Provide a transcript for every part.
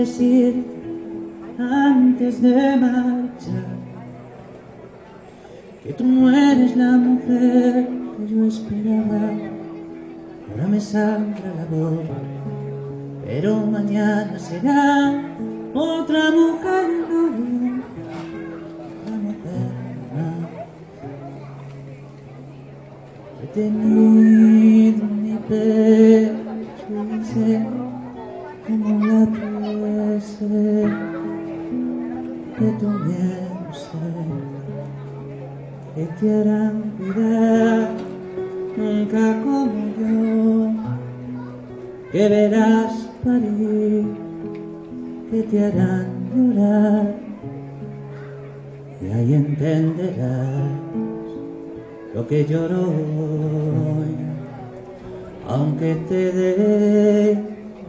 decir antes de marchar que tú no eres la mujer que yo esperaba. Ahora me sangra la voz, pero mañana será otra mujer, no otra mujer más. He tenido mi pecho y sé como la pieza de tu miedo, sé que te harán cuidar, nunca como yo, que verás parir, que te harán llorar, y ahí entenderás lo que lloro hoy, aunque te dé.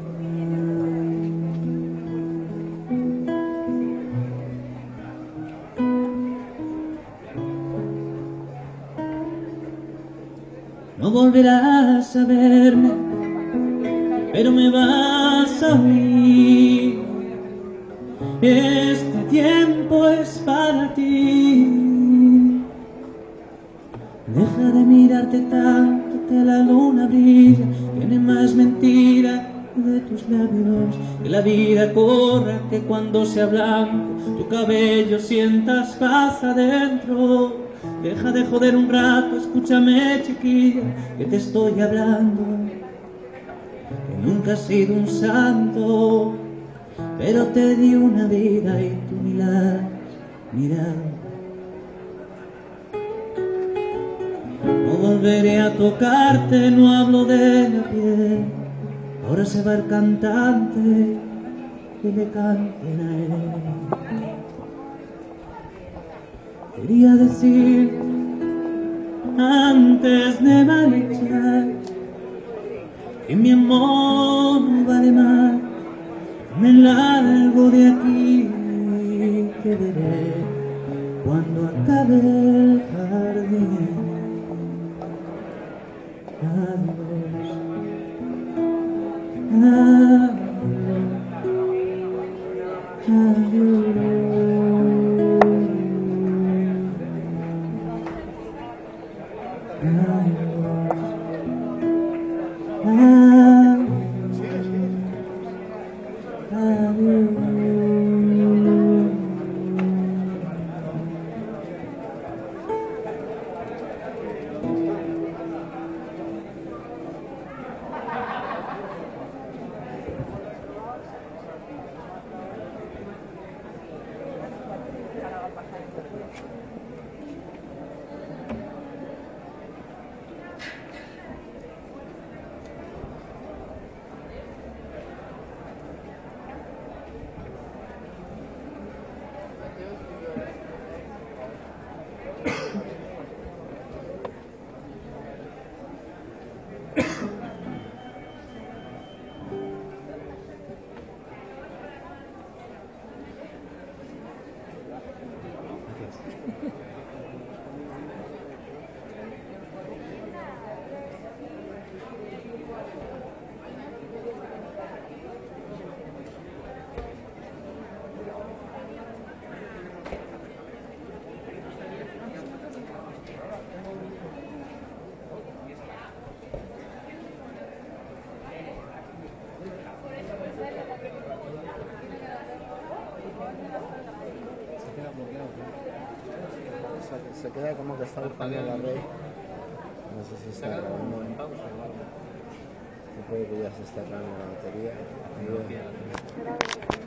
No volverás a verme, pero me vas a oír. Este tiempo es para ti. Deja de mirarte tanto, que la luna brilla. Tiene más mentira de tus labios. Que la vida corra, que cuando sea blanco tu cabello sientas paz adentro. Deja de joder un rato, escúchame chiquilla, que te estoy hablando. Que nunca has sido un santo, pero te di una vida y tú ni la has mirado. No volveré a tocarte, no hablo de la piel. Ahora se va el cantante, que le canten a él. Quería decir antes de marchar que mi amor no vale más. Me largo de aquí, que veré cuando acabe el jardín. Adiós, adiós, Se queda como que está buscando la red. No sé si está grabando en pausa o algo. Puede que ya se está cargando la batería.